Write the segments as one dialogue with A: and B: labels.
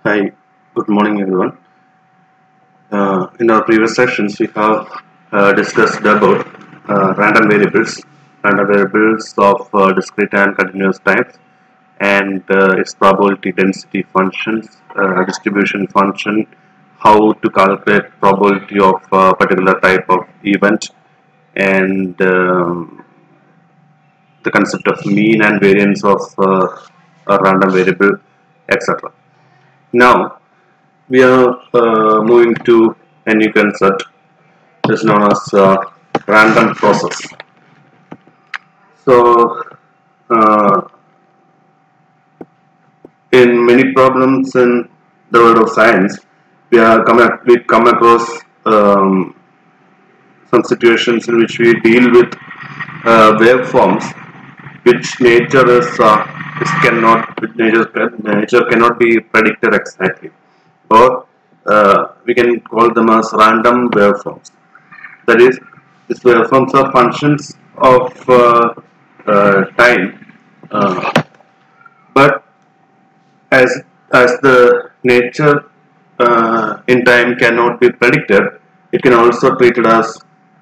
A: Hi, good morning everyone. In our previous sessions, we have discussed about random variables of discrete and continuous types, and its probability density functions, distribution function, how to calculate probability of a particular type of event, and the concept of mean and variance of a random variable, etc. Now, we are moving to a new concept that is known as random process. So, uh, in many problems in the world of science, we come across some situations in which we deal with waveforms which nature cannot be predicted exactly, or we can call them as random waveforms. That is, these waveforms are functions of time, uh, but as the nature in time cannot be predicted, it can also treated as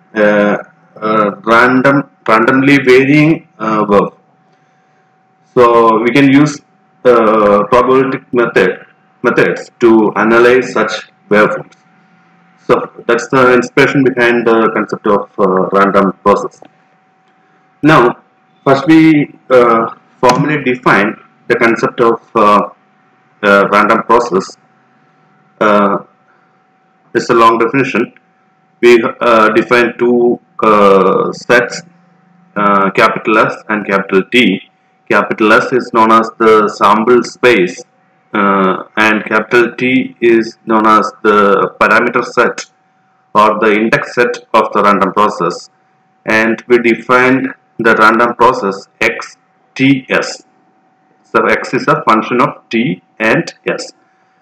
A: randomly varying verb. So we can use probabilistic methods to analyze such waveforms. So that's the inspiration behind the concept of random process. Now, first we formally define the concept of random process. Uh, it's a long definition. We define two sets, capital S and capital T. Capital S is known as the sample space, and capital T is known as the parameter set or the index set of the random process, and we defined the random process x t s. So x is a function of t and s,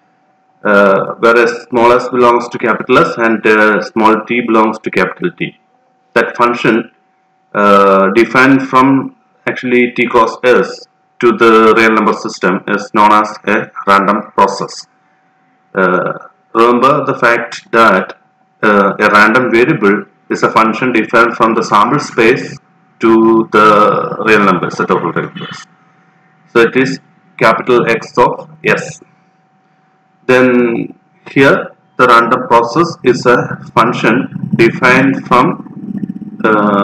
A: whereas small s belongs to capital S and small t belongs to capital T. That function defined from actually t cross s to the real number system is known as a random process. Remember the fact that a random variable is a function defined from the sample space to the real number set of variables. So it is capital X of S. Then here the random process is a function defined from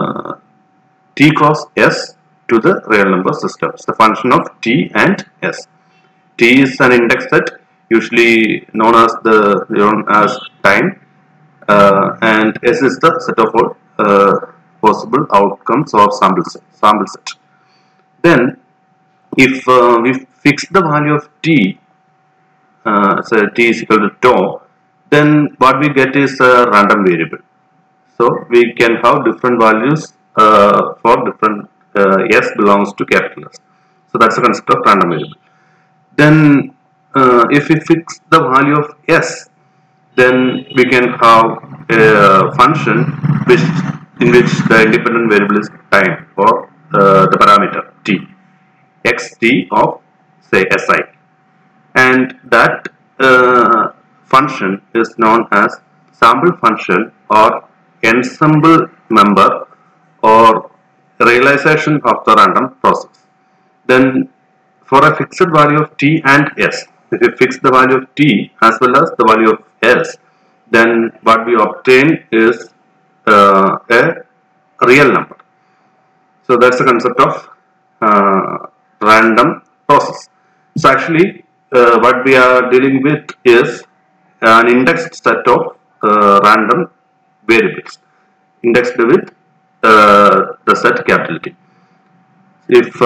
A: t cross S to the real number system. It's the function of t and s. T is an index set, usually known as time, and S is the set of all possible outcomes of sample set. Then, if we fix the value of t, so t is equal to tau, then what we get is a random variable. So we can have different values for different S belongs to capital S. So that's the concept of random variable. Then if we fix the value of S, then we can have a function in which the independent variable is time, or the parameter t, xt of say si, and that function is known as sample function or ensemble member or realization of the random process. Then for a fixed value of t and s, if we fix the value of t as well as the value of s, then what we obtain is a real number. So that's the concept of random process. So actually what we are dealing with is an indexed set of random variables indexed with the set capital T. If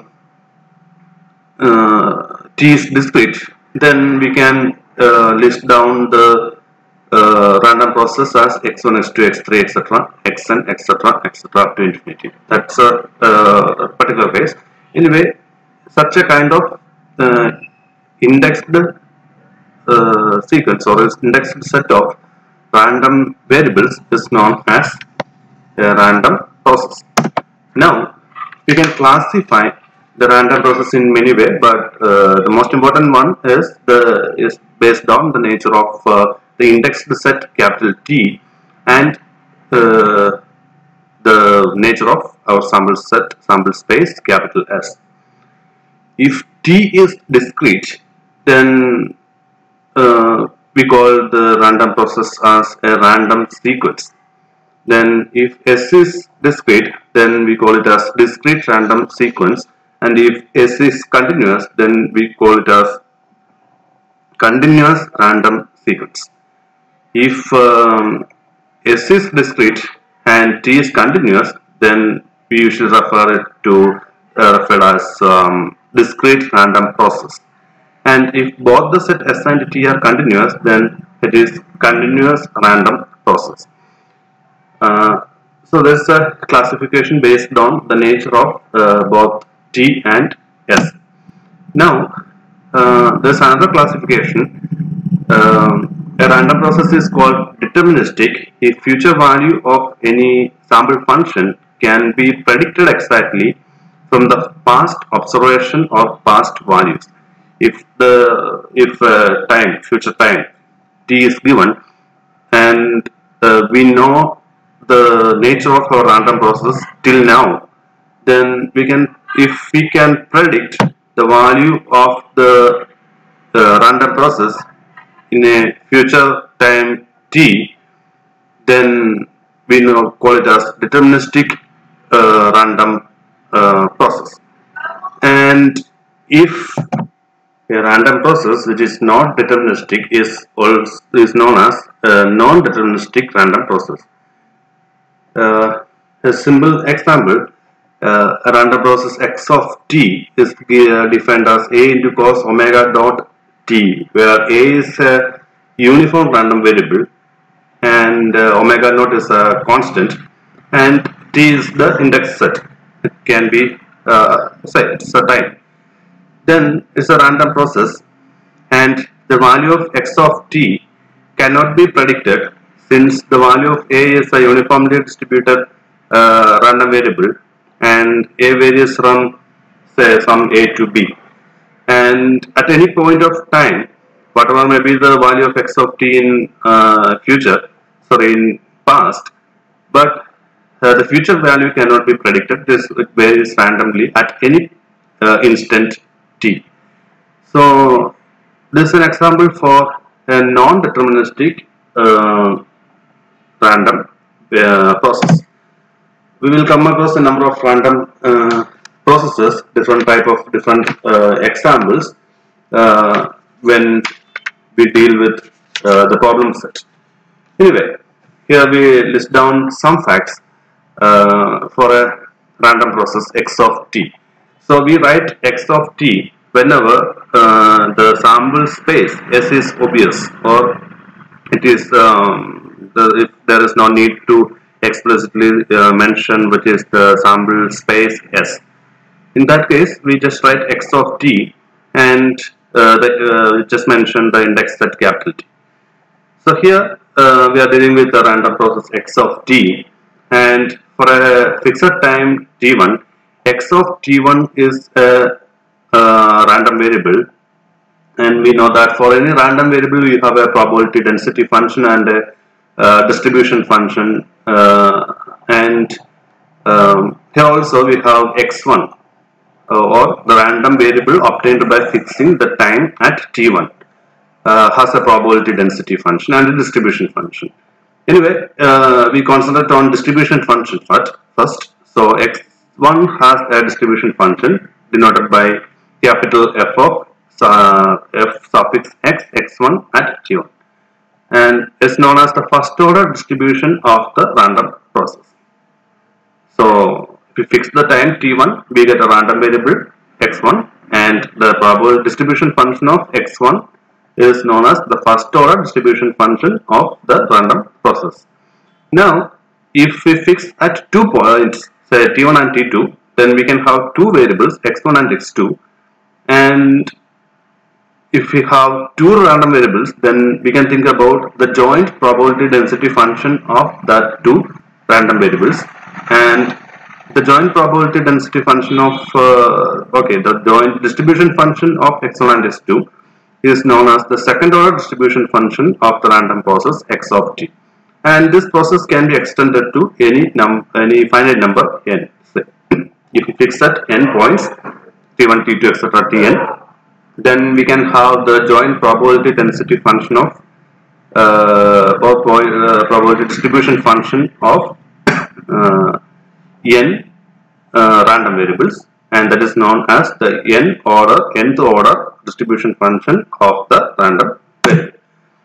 A: T is discrete, then we can list down the random process as x1, x2, x3, etc., xn, etc., etc. up to infinity. That's a particular case. Anyway, such a kind of indexed sequence or indexed set of random variables is known as a random process. Now, we can classify the random process in many ways, but the most important one is based on the nature of the indexed set capital T and the nature of our sample set, sample space capital S. If T is discrete, then we call the random process as a random sequence. Then if S is discrete, then we call it as discrete random sequence, and if S is continuous, then we call it as continuous random sequence. If S is discrete and T is continuous, then we usually refer it to referred as discrete random process. And if both the set S and T are continuous, then it is continuous random process. So there is a classification based on the nature of both T and S. Now there is another classification. A random process is called deterministic if future value of any sample function can be predicted exactly from the past observation of past values. If future time T is given, and we know the nature of our random process till now, then if we can predict the value of the random process in a future time T, then we call it as deterministic random process. And if a random process which is not deterministic is known as a non-deterministic random process. A simple example, a random process x of t is defined as a into cos omega dot t, where a is a uniform random variable and omega naught is a constant, and t is the index set. It can be it's a time. Then it's a random process, and the value of x of t cannot be predicted, since the value of a is a uniformly distributed random variable, and a varies from, say, some a to b, and at any point of time, whatever may be the value of x of t in in past, but the future value cannot be predicted. It varies randomly at any instant t. So this is an example for a non-deterministic random process. We will come across a number of random processes, different examples when we deal with the problem set. Anyway, here we list down some facts for a random process x of t. So we write x of t whenever the sample space S is obvious, or it is if there is no need to explicitly mention which is the sample space S. In that case, we just write x of t and just mention the index set capital T. So here we are dealing with the random process x of t, and for a fixed time t1, x of t1 is a random variable, and we know that for any random variable we have a probability density function and a distribution function, and here also we have x1 or the random variable obtained by fixing the time at t1 has a probability density function and a distribution function. Anyway, we concentrate on distribution function first. So x1 has a distribution function denoted by capital F of f suffix x, x1 at t1, and is known as the first order distribution of the random process. So if we fix the time t1, we get a random variable x1, and the probable distribution function of x1 is known as the first order distribution function of the random process. Now if we fix at 2 points, say t1 and t2, then we can have two variables x1 and x2, and if we have two random variables, then we can think about the joint probability density function of that two random variables, and the joint probability density function of the joint distribution function of x1 and x2 is known as the second order distribution function of the random process x of t. And this process can be extended to any finite number n. So, if we fix at n points, t1, t2, etc., tn, then we can have the joint probability density function of probability distribution function of n random variables, and that is known as the nth order distribution function of the random variable.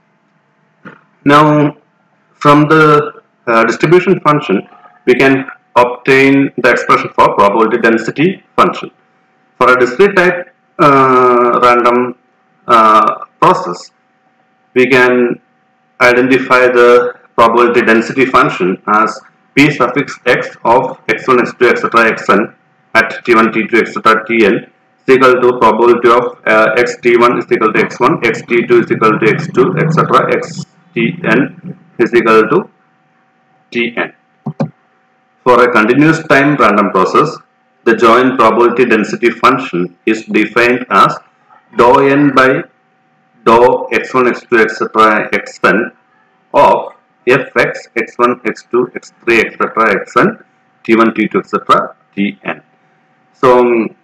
A: Now, from the distribution function, we can obtain the expression for probability density function. For a discrete type random process, we can identify the probability density function as p suffix x of x1, x2, etc., xn at t1, t2, etc., tn is equal to probability of xt1 is equal to x1, xt2 is equal to x2, etc., xtn is equal to tn. For a continuous time random process, the joint probability density function is defined as dou n by dou x1, x2, etc., xn of fx, x1, x2, x3, etc., xn, t1, t2, etc., tn. So,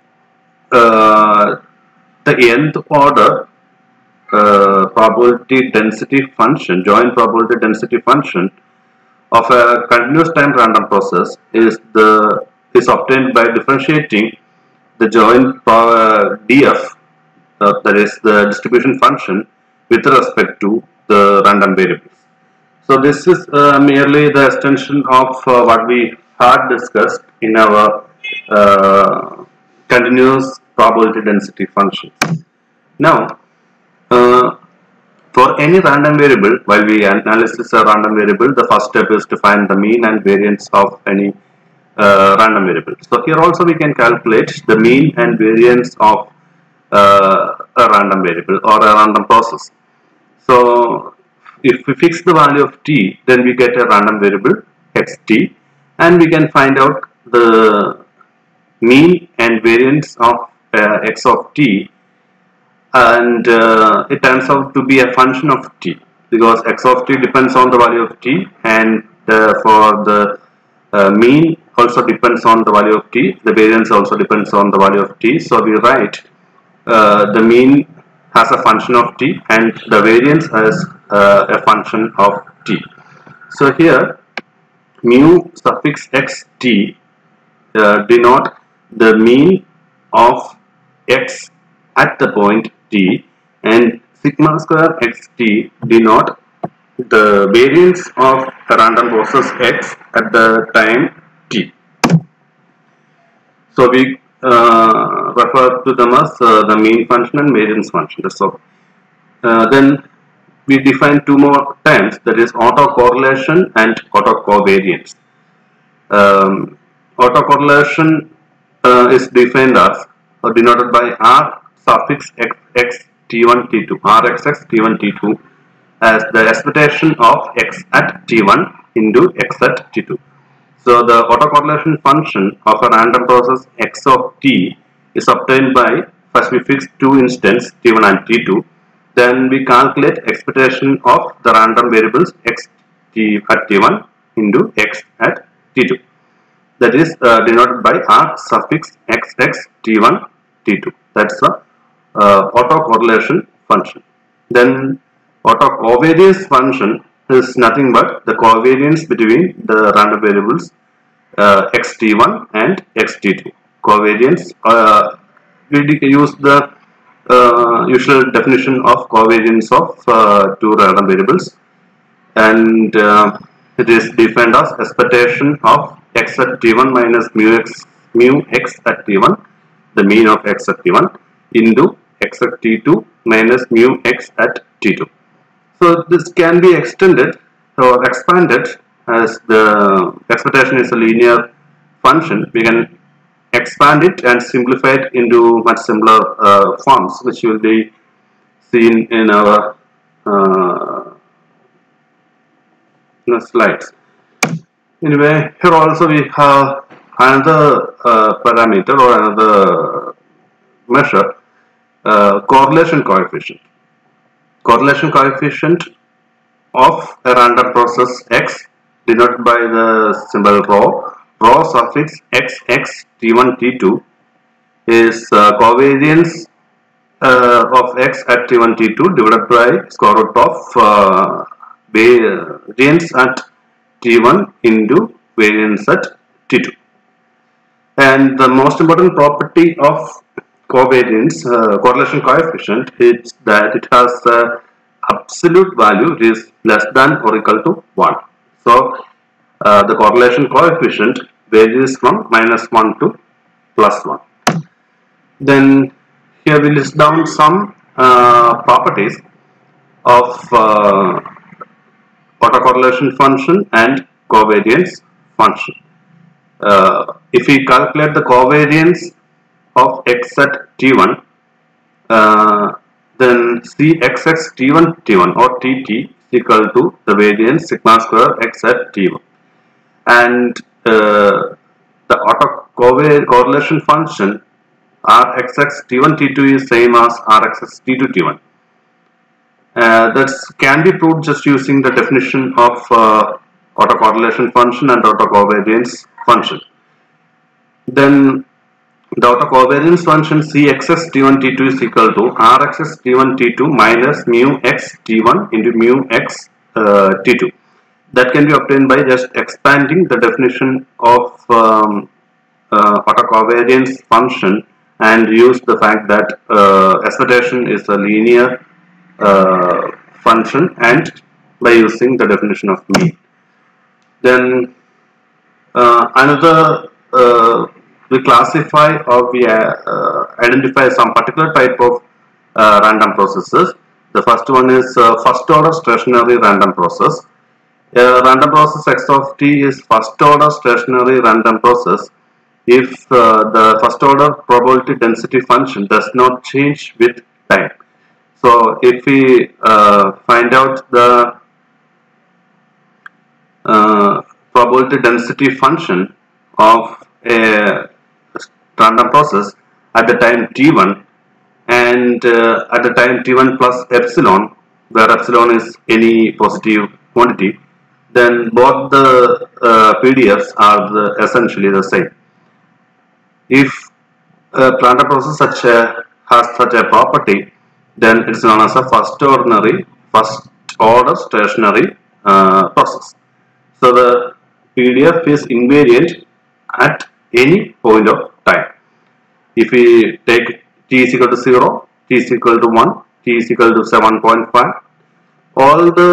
A: the nth order probability density function, joint probability density function of a continuous time random process is obtained by differentiating the joint df, that is the distribution function, with respect to the random variables. So this is merely the extension of what we had discussed in our continuous probability density function. Now, for any random variable, while we analyze a random variable, the first step is to find the mean and variance of any random variable. So here also we can calculate the mean and variance of a random variable or a random process. So if we fix the value of t, then we get a random variable xt, and we can find out the mean and variance of x of t, and it turns out to be a function of t, because x of t depends on the value of t, and for the mean also depends on the value of t, the variance also depends on the value of t. So we write the mean as a function of t and the variance as a function of t. So here mu suffix xt denote the mean of x at the point t, and sigma square xt denote the variance of a random process x at the time t. So we refer to them as the mean function and variance function. So then we define two more terms, that is autocorrelation and autocovariance. Autocorrelation is defined as or denoted by r suffix x t1 t2, rxx t1 t2 as the expectation of x at t1 into x at t2. So the autocorrelation function of a random process x of t is obtained by, first we fix two instants t1 and t2, then we calculate expectation of the random variables x t at t1 into x at t2. That is denoted by r suffix xx t1 t2. That's the autocorrelation function. Then autocovariance function is nothing but the covariance between the random variables xt1 and xt2. Covariance, we use the usual definition of covariance of two random variables, and it is defined as expectation of x at t1 minus mu x at t1, the mean of x at t1, into x at t2 minus mu x at t2. So this can be extended or expanded, as the expectation is a linear function. We can expand it and simplify it into much simpler forms, which will be seen in our slides. Anyway, here also we have another parameter or another measure, correlation coefficient. correlation coefficient of a random process x denoted by the symbol rho suffix x t1 t2 is covariance of x at t1 t2 divided by square root of variance at t1 into variance at t2. And the most important property of covariance correlation coefficient is that it has absolute value is less than or equal to 1. So the correlation coefficient varies from -1 to +1. Then here we list down some properties of autocorrelation function and covariance function. If we calculate the covariance of x at t1, then Cxx t1 t1 or tt is equal to the variance sigma square x at t1, and the autocorrelation function Rxx t1 t2 is same as Rxx t2 t1. That can be proved just using the definition of autocorrelation function and autocovariance function. Then the autocovariance function Cxx t1 t2 is equal to Rxx t1 t2 minus mu x t1 into mu x t2. That can be obtained by just expanding the definition of autocovariance function and use the fact that excitation is a linear function, and by using the definition of mean. Then another we classify or we identify some particular type of random processes. The first one is first order stationary random process. Random process x of t is first order stationary random process if the first order probability density function does not change with time. So if we find out the probability density function of a random process at the time t1 and at the time t1 plus epsilon, where epsilon is any positive quantity, then both the PDFs are essentially the same. If a random process has such a property, then it's known as a first order stationary process. So the PDF is invariant at any point of time. If we take t is equal to 0, t is equal to 1, t is equal to 7.5, all the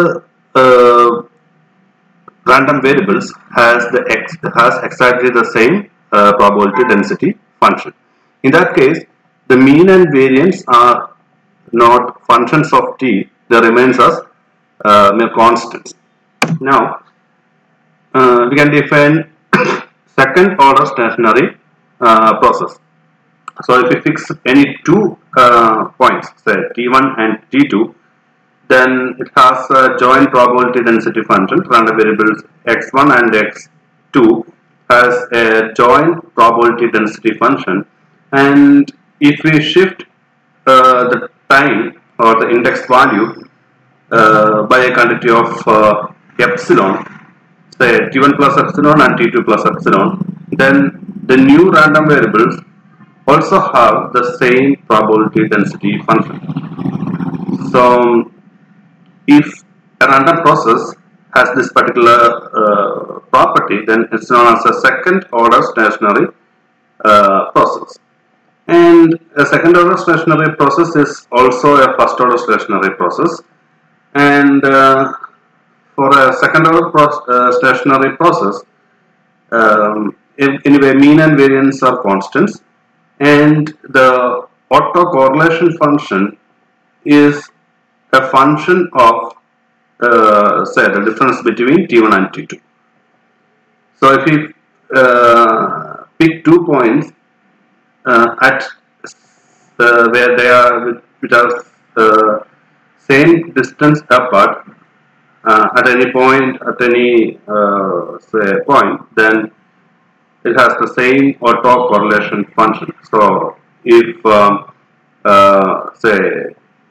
A: random variables has exactly the same probability density function. In that case, the mean and variance are not functions of t; they remains as mere constants. Now we can define second order stationary process. So if we fix any two points, say t1 and t2, then it has a joint probability density function. Random variables x1 and x2 has a joint probability density function, and if we shift the time or the index value by a quantity of epsilon, say t1 plus epsilon and t2 plus epsilon, then the new random variables also have the same probability density function. So if a random process has this particular property, then it's known as a second order stationary process. And a second order stationary process is also a first order stationary process. And for a second order stationary process, anyway, mean and variance are constants, and the autocorrelation function is a function of say the difference between t1 and t2. So if we pick 2 points at where they are which are same distance apart at any point, at any say point, then it has the same autocorrelation function. So if say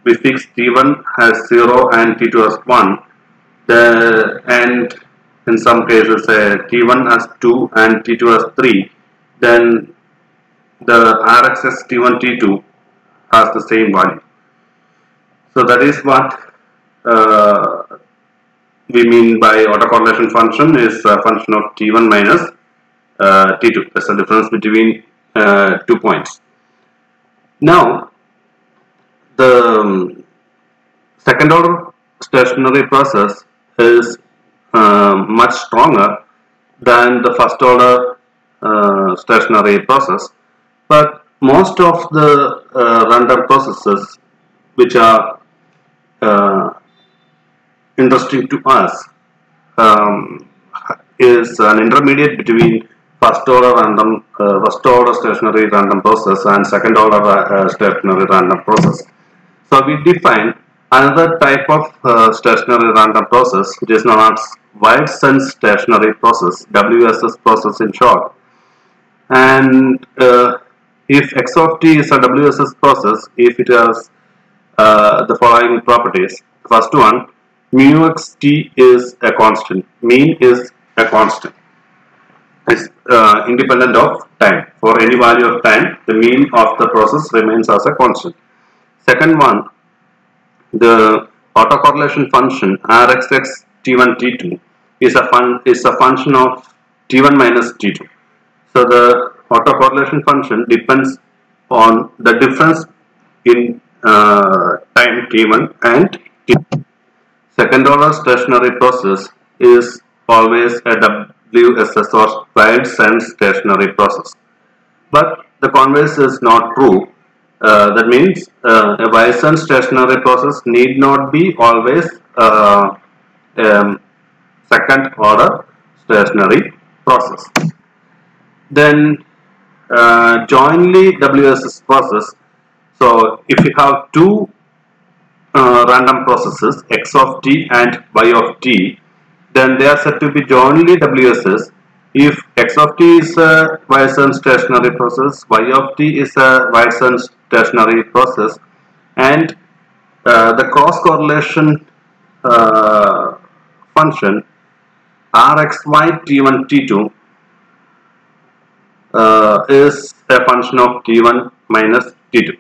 A: we fix T1 as 0 and T2 as 1, and in some cases T1 as 2 and T2 as 3, then the RxS T1 T2 has the same value. So that is what we mean by autocorrelation function is a function of T1 minus T2. That's the difference between 2 points. Now, the second order stationary process is much stronger than the first order stationary process, but most of the random processes which are interesting to us is an intermediate between first order stationary random process and second order stationary random process. So we define another type of stationary random process, which is known as wide sense stationary process, WSS process in short. And if x of t is a WSS process, if it has the following properties. First one, mu x t is a constant, mean is a constant. It's independent of time. For any value of time, the mean of the process remains as a constant. Second one, the autocorrelation function Rxx t1 t2 is a function of t1 minus t2. So the autocorrelation function depends on the difference in time t1 and t2. Second order stationary process is always a WSS or wide sense stationary process. But the converse is not true. That means a wide sense stationary process need not be always second order stationary process. Then jointly WSS process. So if you have two random processes x of t and y of t, then they are said to be jointly WSS if x of t is a wide sense stationary process, y of t is a wide sense stationary process, and the cross correlation function Rxy t1 t2 is a function of t1 minus t2.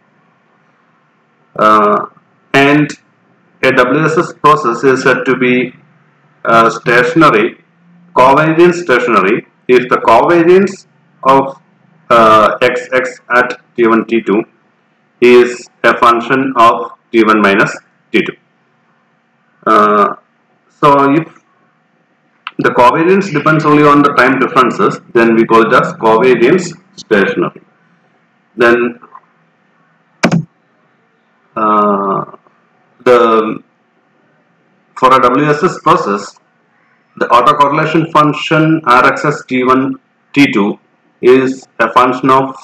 A: And a WSS process is said to be stationary, covariance stationary, if the covariance of xx at t1 t2 is a function of t1 minus t2. So if the covariance depends only on the time differences, then we call it as covariance stationary. Then for a WSS process, the autocorrelation function Rxs t1 t2 is a function of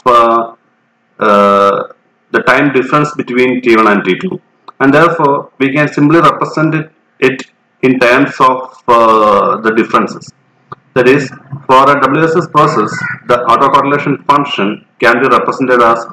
A: the time difference between t1 and t2, and therefore we can simply represent it in terms of the differences. That is, for a WSS process, the autocorrelation function can be represented as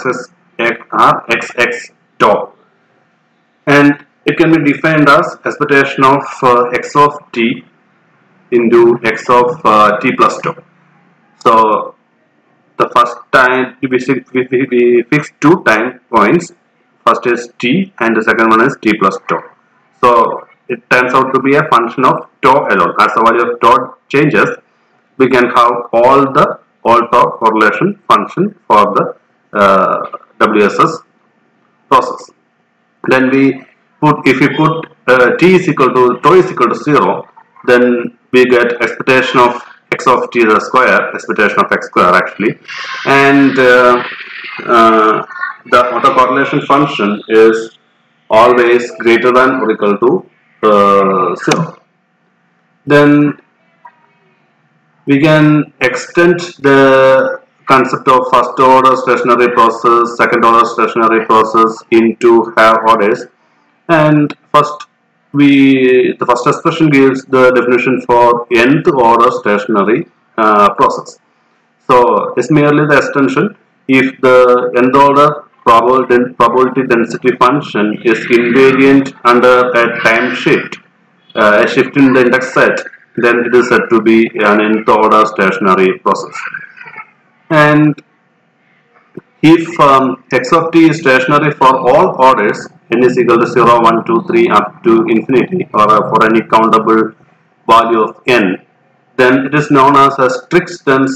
A: Rxx tau, and it can be defined as expectation of x of t into x of t plus tau. So the first time we fix two time points. First is t and the second one is t plus tau. So it turns out to be a function of tau alone. As the value of tau changes, we can have all tau correlation function for the WSS process. Then if we put t is equal to tau is equal to 0, then we get expectation of x of t the square, expectation of x square actually, and the autocorrelation function is always greater than or equal to 0. Then we can extend the concept of first order stationary process, second order stationary process into higher orders, and the first expression gives the definition for nth order stationary process. So it's merely the extension. If the nth order probability density function is invariant under a time shift, a shift in the index set, then it is said to be an nth order stationary process. And if x of t is stationary for all orders, n is equal to 0, 1, 2, 3 up to infinity, or for any countable value of n, then it is known as a strict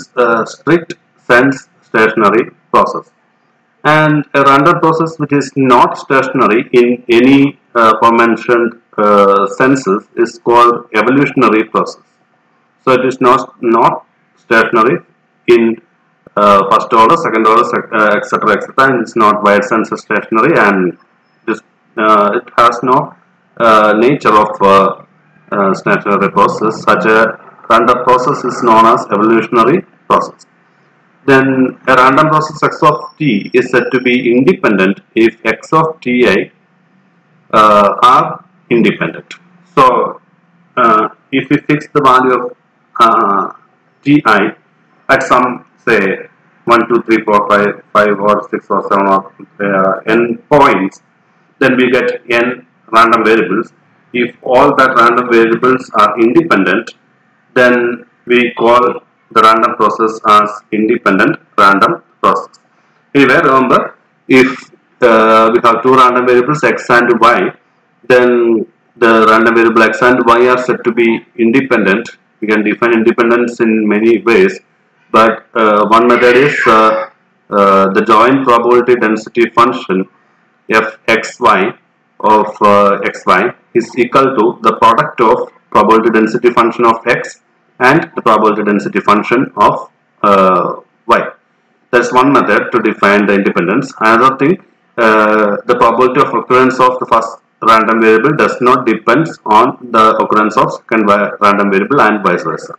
A: sense stationary process. And a random process which is not stationary in any aforementioned senses is called evolutionary process. So it is not stationary in first order, second order, etc., etc., and it's not wide sense stationary, and it has no nature of stationary process. Such a random process is known as evolutionary process. Then a random process x of t is said to be independent if x of ti are independent. So if we fix the value of ti at some, say, 1, 2, 3, 4, 5, 5 or 6 or 7 or n points, then we get n random variables. If all that random variables are independent, then we call the random process as independent random process. Anyway, remember, if we have two random variables x and y, then the random variable x and y are said to be independent. We can define independence in many ways, but one method is the joint probability density function fxy of xy is equal to the product of probability density function of x and the probability density function of y. That's one method to define the independence. Another thing, the probability of occurrence of the first random variable does not depend on the occurrence of second random variable and vice versa.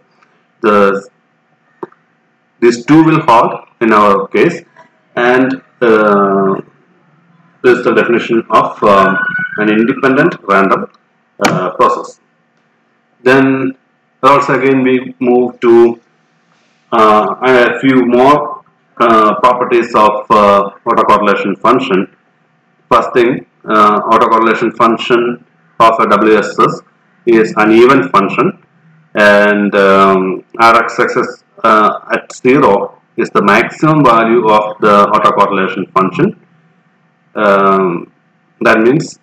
A: These two will hold in our case, and this is the definition of an independent random process. Then also again we move to a few more properties of autocorrelation function. First thing, autocorrelation function of a WSS is an even function, and Rxx at 0 is the maximum value of the autocorrelation function. That means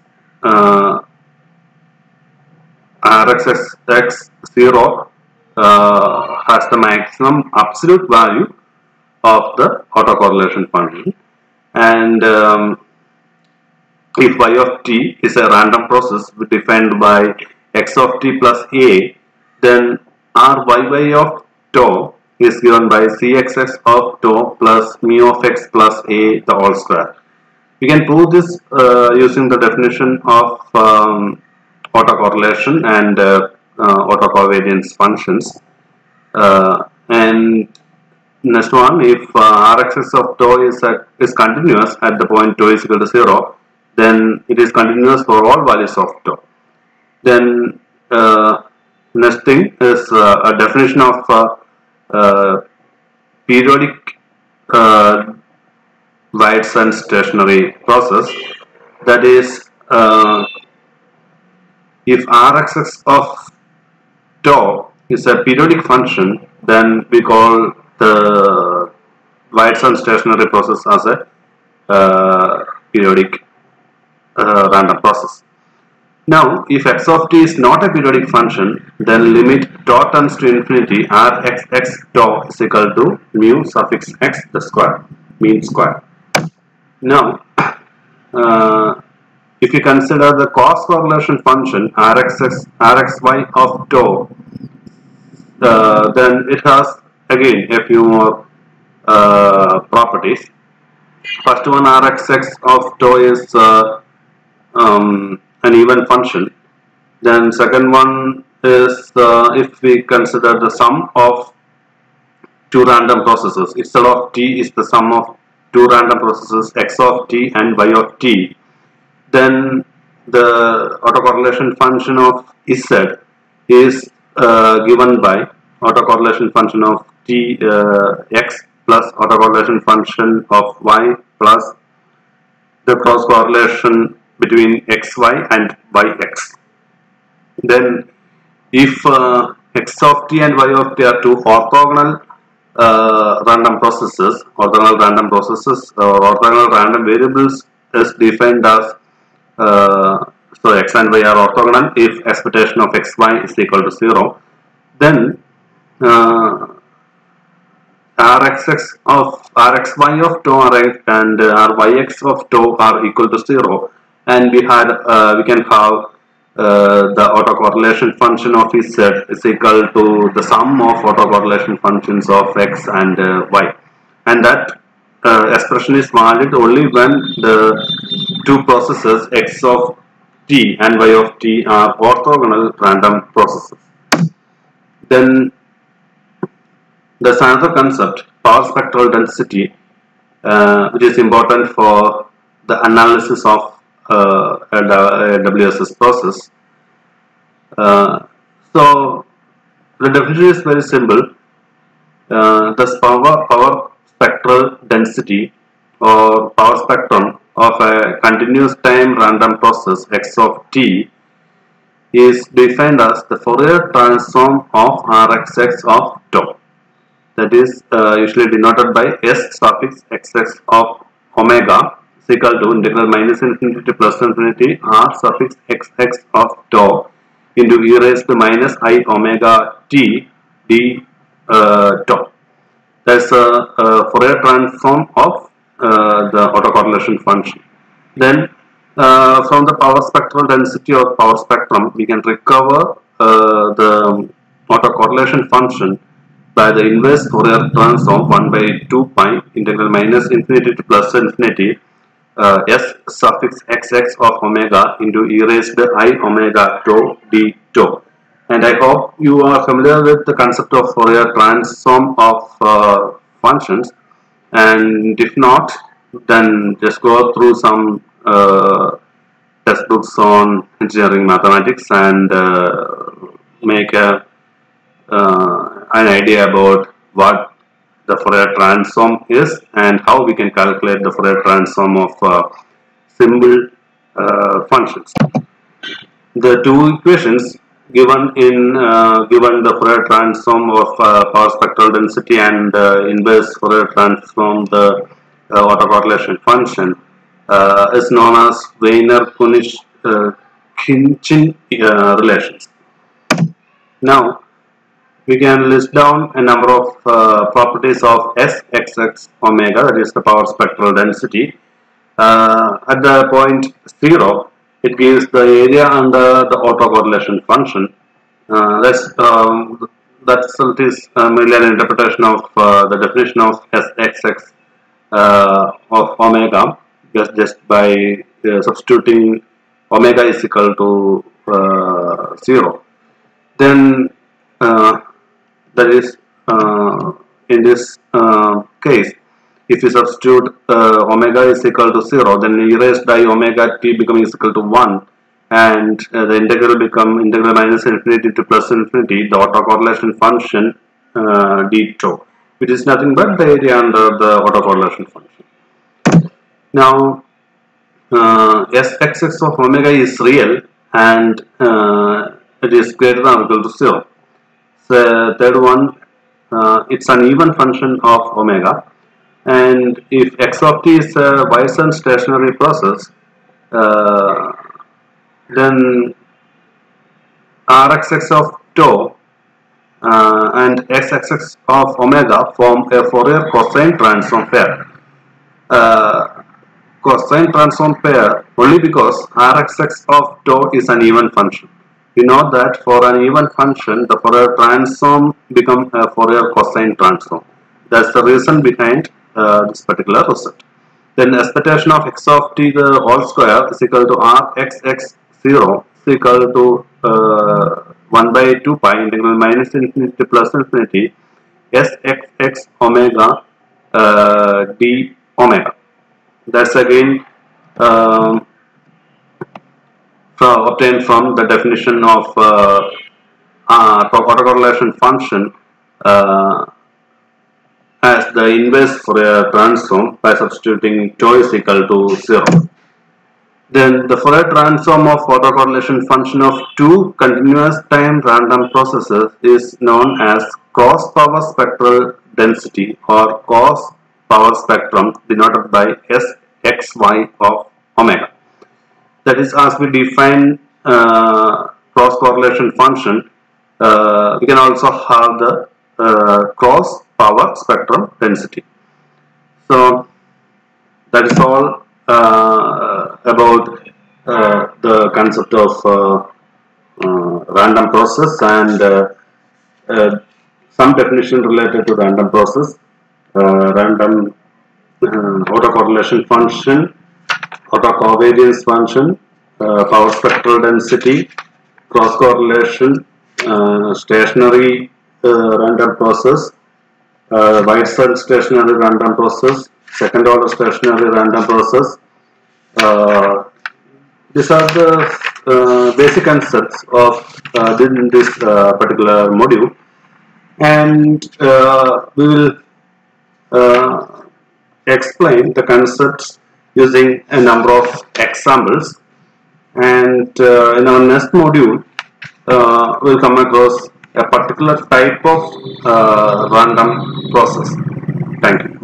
A: Rxx0 has the maximum absolute value of the autocorrelation function, and if y of t is a random process defined by x of t plus a, then Ryy of tau is given by cxx of tau plus mu of x plus a the whole square. We can prove this using the definition of autocorrelation and autocovariance functions. And next one, if Rxx of tau is continuous at the point tau is equal to 0, then it is continuous for all values of tau. Then next thing is a definition of periodic wide sense stationary process. That is, if Rxx of tau is a periodic function, then we call the wide sense stationary process as a periodic random process. Now, if x of t is not a periodic function, then limit tau tends to infinity Rxx tau is equal to mu suffix x the square, mean square. Now, if you consider the cross correlation function Rxy of tau, then it has again a few more properties. First one, Rxx of tau is an even function. Then second one is if we consider the sum of two random processes, itself of t is the sum of two random processes x of t and y of t, then the autocorrelation function of z is given by autocorrelation function of t x plus autocorrelation function of y plus the cross correlation between xy and yx. Then if x of t and y of t are two orthogonal random processes, orthogonal random variables is defined as so x and y are orthogonal if expectation of xy is equal to 0, then rxy of tau and ryx of tau are equal to 0, and we can have the autocorrelation function of z is equal to the sum of autocorrelation functions of x and y, and that expression is valid only when the two processes x of t and y of t are orthogonal random processes. Then there's another concept, power spectral density, which is important for the analysis of WSS process. So the definition is very simple. The power spectral density or power spectrum of a continuous time random process x of t is defined as the Fourier transform of Rxx of tau. That is usually denoted by s suffix xx of omega is equal to integral minus infinity to plus infinity r suffix xx of tau into e raised to minus I omega t d tau. That's a Fourier transform of the autocorrelation function. Then from the power spectral density of power spectrum, we can recover the autocorrelation function by the inverse Fourier transform 1 by 2 pi integral minus infinity to plus infinity s suffix xx of omega into e raised to I omega tau d tau. And I hope you are familiar with the concept of Fourier transform of functions, and if not, then just go through some textbooks on engineering mathematics and make an idea about what the Fourier transform is and how we can calculate the Fourier transform of simple functions. The two equations given the Fourier transform of power spectral density and inverse Fourier transform the autocorrelation function is known as Wiener-Kühn-Khinchin relations. Now we can list down a number of properties of Sxx omega, that is the power spectral density. At the point 0, it gives the area under the autocorrelation function. That is merely an interpretation of the definition of Sxx of omega, just by substituting omega is equal to 0. Then that is in this case, if you substitute omega is equal to 0, then e raised by omega t becomes equal to 1, and the integral become integral minus infinity to plus infinity the autocorrelation function d tau, which is nothing but the area under the autocorrelation function. Now Sxx of omega is real and it is greater than or equal to 0. The third one, it's an even function of omega, and if x of t is a Poisson stationary process, then Rxx of tau and Sxx of omega form a Fourier cosine transform pair. Cosine transform pair only because Rxx of tau is an even function. We know that for an even function, the Fourier transform becomes a Fourier cosine transform. That's the reason behind this particular result. Then expectation of x of t the whole square is equal to Rxx0 is equal to 1 by 2 pi integral minus infinity to plus infinity Sxx omega d omega. That's again obtained from the definition of autocorrelation function as the inverse Fourier transform by substituting tau is equal to 0. Then the Fourier transform of autocorrelation function of two continuous time random processes is known as cross power spectral density or cross power spectrum denoted by Sxy of omega. That is, as we define cross correlation function, we can also have the cross power spectrum density. So that is all about the concept of random process and some definition related to random process, random autocorrelation function, autocovariance function, power spectral density, cross correlation, stationary random process, wide cell stationary random process, second order stationary random process. These are the basic concepts of this particular module, and we will explain the concepts using a number of examples, and in our next module we'll come across a particular type of random process. Thank you.